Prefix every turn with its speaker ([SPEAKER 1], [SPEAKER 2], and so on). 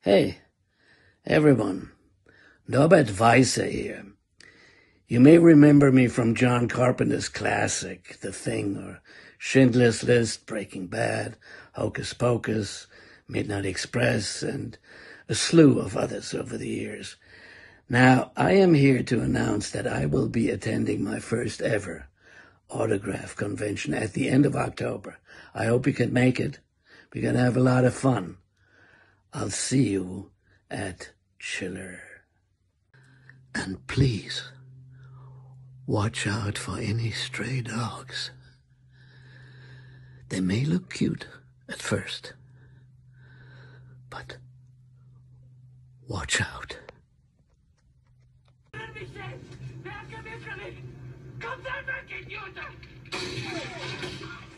[SPEAKER 1] Hey, everyone. Norbert Weisser here. You may remember me from John Carpenter's classic, The Thing, or Schindler's List, Breaking Bad, Hocus Pocus, Midnight Express, and a slew of others over the years. Now, I am here to announce that I will be attending my first ever autograph convention at the end of October. I hope you can make it. We're going to have a lot of fun. I'll see you at Chiller. And please, watch out for any stray dogs. They may look cute at first, but watch out.
[SPEAKER 2] Merke wirklich! Kommt einfach, Idioten!